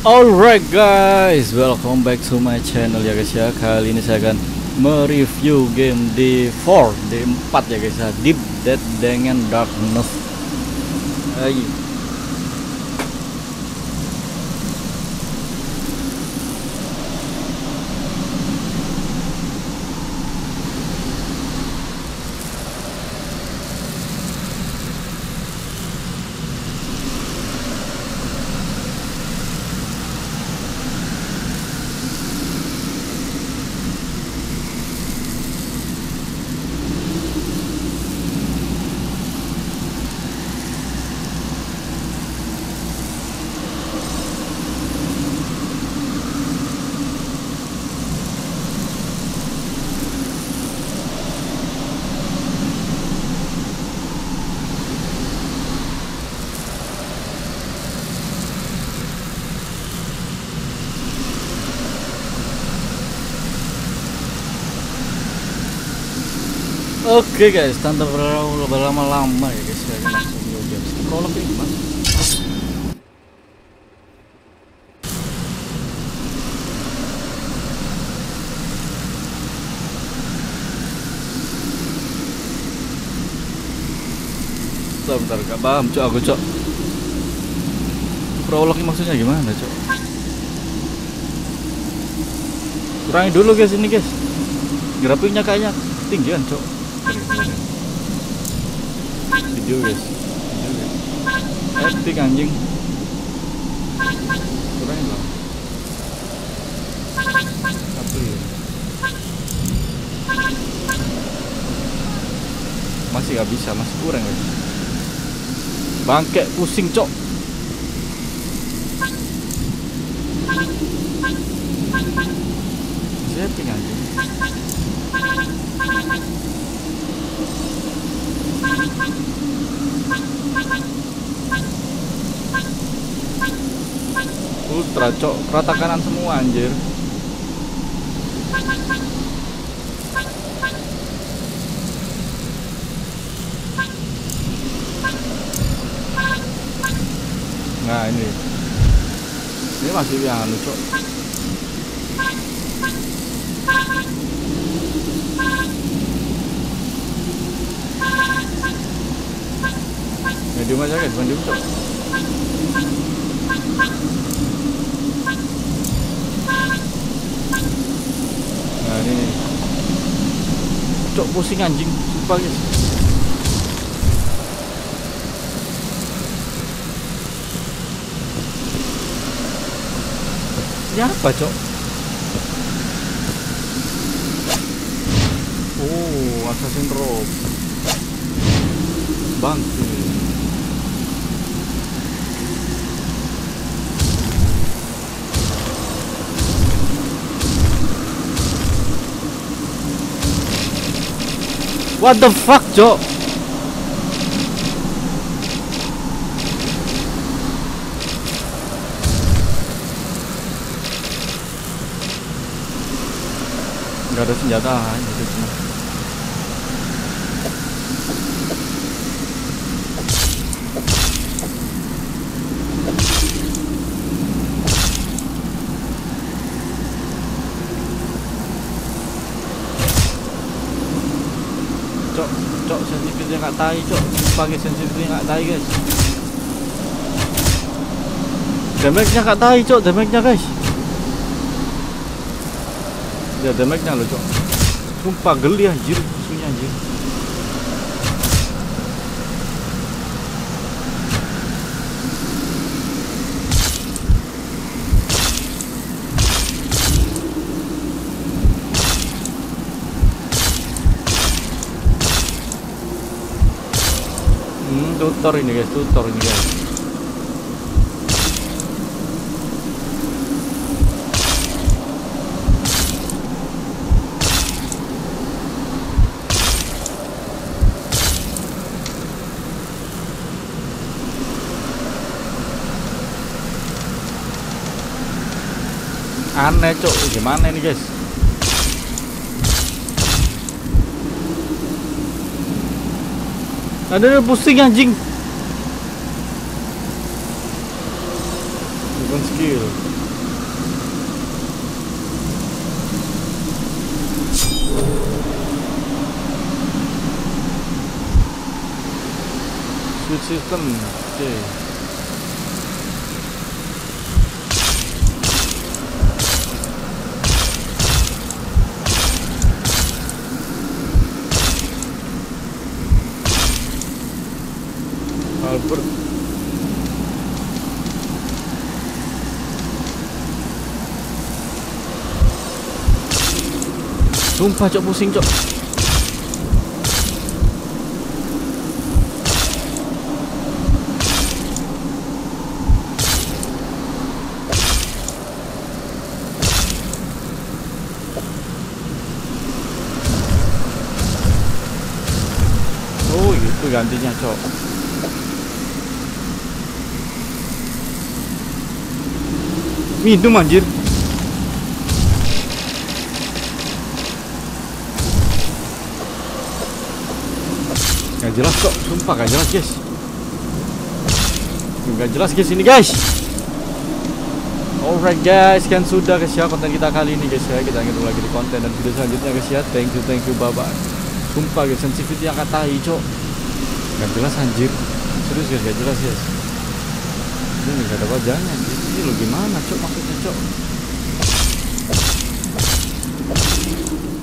Alright guys, welcome back to my channel ya guys ya. Kali ini saya akan mereview game D4 D4 ya guys ya, Deep Dead dengan Darkness. Ayo. Oke guys, tanpa berlama-lama ya guys, saya langsung saja prolog ini mas. Bentar, gak paham cok aku cok. Prolog ini maksudnya gimana cok? Kurangi dulu guys ini guys. Grafiknya kayaknya tinggian cok. Video guys, epic anjing. Kurangin lah. Satu ya. Masih gak bisa, masih kurang guys. Bangke pusing cok. Masih epic anjing. Ultra cok, rata kanan semua anjir. Nah ini masih yang anu cok. Medium aja guys, medium cok. Nah ini cok, pusing anjing sumpah guys. Siapa cok? Oh, Assassin Rob bangke. What the fuck, Cok? Gak ada senjata gitu cuma. Cok, sensitifnya nggak tai cok, pakai sensitifnya nggak tai guys. Damage-nya nggak tai cok, damage-nya guys. Ya damage-nya loh cok, sumpah geli anjir, musuhnya anjir. Tutor ini guys, tutor ini guys. Aneh cok, gimana ini guys? Ada pusing anjing. Bukan skill. build system. Oke. Albert. Sumpah cok, pusing cok. Oh gitu gantinya cok. Minum anjir. Gak jelas kok, sumpah gak jelas guys. Gak jelas guys ini guys. Alright guys, kan sudah guys ya konten kita kali ini guys ya. Kita lanjut lagi di konten dan video selanjutnya guys ya. Thank you, bye bye. Sumpah guys, sensitivity yang katai cok. Gak jelas anjir. Serius guys, gak jelas guys. Ini gak ada wajahnya anjir. Ini lo gimana cok maksudnya cok.